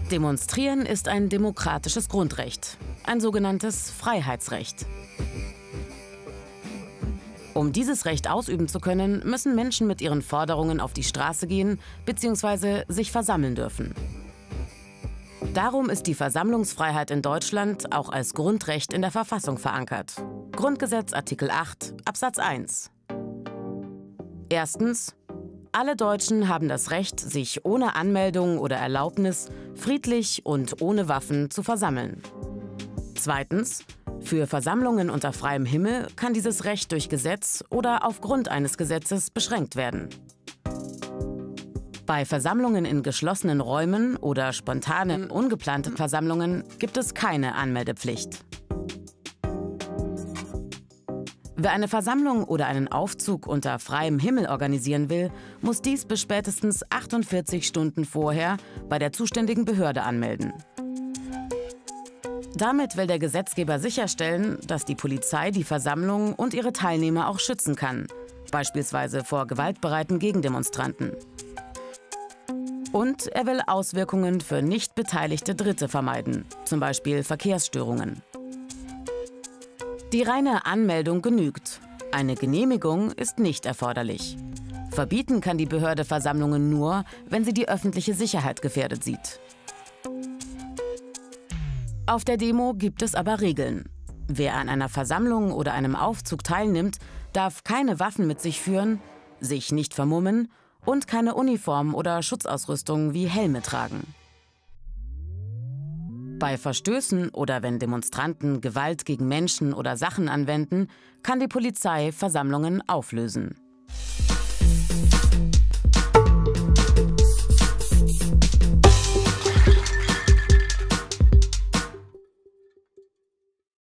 Demonstrieren ist ein demokratisches Grundrecht, ein sogenanntes Freiheitsrecht. Um dieses Recht ausüben zu können, müssen Menschen mit ihren Forderungen auf die Straße gehen bzw. sich versammeln dürfen. Darum ist die Versammlungsfreiheit in Deutschland auch als Grundrecht in der Verfassung verankert. Grundgesetz Artikel 8 Absatz 1. Erstens: Alle Deutschen haben das Recht, sich ohne Anmeldung oder Erlaubnis friedlich und ohne Waffen zu versammeln. Zweitens: Für Versammlungen unter freiem Himmel kann dieses Recht durch Gesetz oder aufgrund eines Gesetzes beschränkt werden. Bei Versammlungen in geschlossenen Räumen oder spontanen, ungeplanten Versammlungen gibt es keine Anmeldepflicht. Wer eine Versammlung oder einen Aufzug unter freiem Himmel organisieren will, muss dies bis spätestens 48 Stunden vorher bei der zuständigen Behörde anmelden. Damit will der Gesetzgeber sicherstellen, dass die Polizei die Versammlung und ihre Teilnehmer auch schützen kann, beispielsweise vor gewaltbereiten Gegendemonstranten. Und er will Auswirkungen für nicht beteiligte Dritte vermeiden, zum Beispiel Verkehrsstörungen. Die reine Anmeldung genügt. Eine Genehmigung ist nicht erforderlich. Verbieten kann die Behörde Versammlungen nur, wenn sie die öffentliche Sicherheit gefährdet sieht. Auf der Demo gibt es aber Regeln. Wer an einer Versammlung oder einem Aufzug teilnimmt, darf keine Waffen mit sich führen, sich nicht vermummen und keine Uniform oder Schutzausrüstung wie Helme tragen. Bei Verstößen oder wenn Demonstranten Gewalt gegen Menschen oder Sachen anwenden, kann die Polizei Versammlungen auflösen.